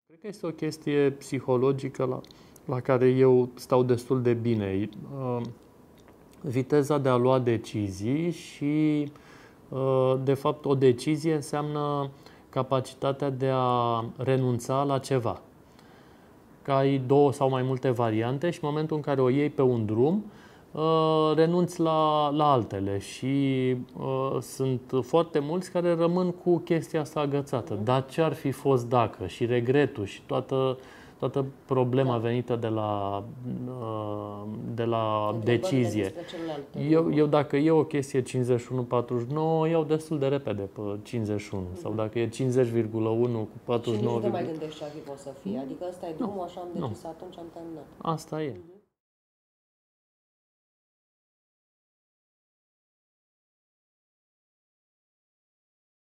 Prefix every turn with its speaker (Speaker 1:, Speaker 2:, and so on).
Speaker 1: Cred că este o chestie psihologică la care eu stau destul de bine. Viteza de a lua decizii și, de fapt, o decizie înseamnă capacitatea de a renunța la ceva. Că ai două sau mai multe variante și în momentul în care o iei pe un drum, renunți la altele și sunt foarte mulți care rămân cu chestia asta agățată. Dar ce ar fi fost dacă? Și regretul și toată problema venită de la decizie. Eu dacă e o chestie 51-49, iau destul de repede pe 51. Sau dacă e 50,1 cu 49.
Speaker 2: Și nici nu te mai gândești ce ar fi fost să fie. Adică ăsta e drumul, așa am decis atunci, am terminat.
Speaker 1: Asta e.